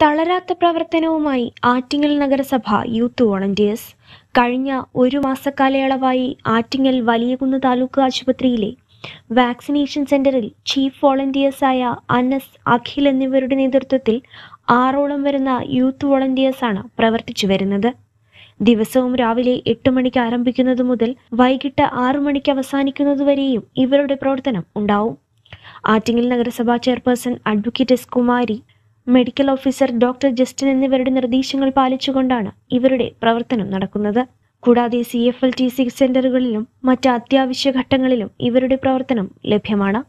തളരാത്ത പ്രവർത്തനവുമായി ആറ്റിങ്ങൽ നഗരസഭ youth volunteers. കഴിഞ്ഞ ഒരു മാസക്കാലയളവായി ആറ്റിങ്ങൽ വലിയകുന്ന് താലൂക്ക് ആശുപത്രിയിലെ വാക്സിനേഷൻ സെന്ററിൽ ചീഫ് വോളണ്ടിയേഴ്സായ അനസ്, അഖിൽ എന്നിവരുടെ നേതൃത്വത്തിൽ 6ഓളം വരുന്ന യൂത്ത് വോളണ്ടിയേഴ്സാണ് പ്രവർത്തിച്ചു വരുന്നത്. ദിവസവും രാവിലെ 8 മണിക്ക് ആരംഭിക്കുന്നത് മുതൽ വൈകിട്ട് 6 മണിക്ക് അവസാനിക്കുന്നതുവരെയും ഇവരുടെ പ്രവർത്തനം ഉണ്ടാവും. ആറ്റിങ്ങൽ നഗരസഭാ chairperson advocate S Kumari, medical officer doctor Justin എന്നിവരുടെ നിർദ്ദേശങ്ങൾ പാലിച്ചുകൊണ്ടാണ് ഇവരുടെ പ്രവർത്തനം നടക്കുന്നത്. കൂടാതെ CFLTC സെന്ററുകളിലും മറ്റ് അത്യാവശ്യ ഘട്ടങ്ങളിലും ഇവരുടെ പ്രവർത്തനം ലഭ്യമാണ്.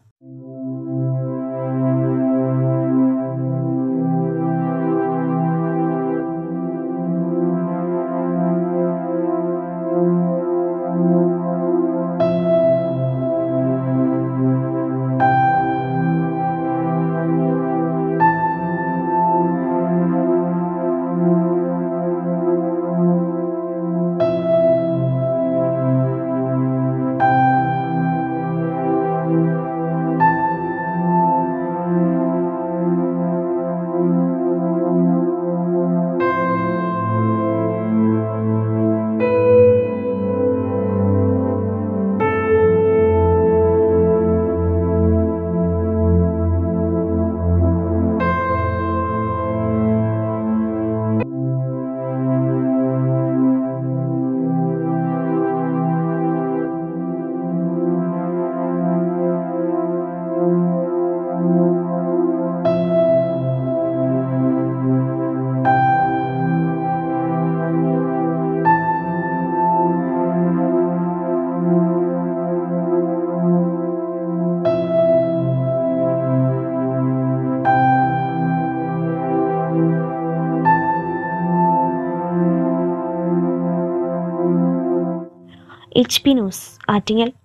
HP news, Attingal.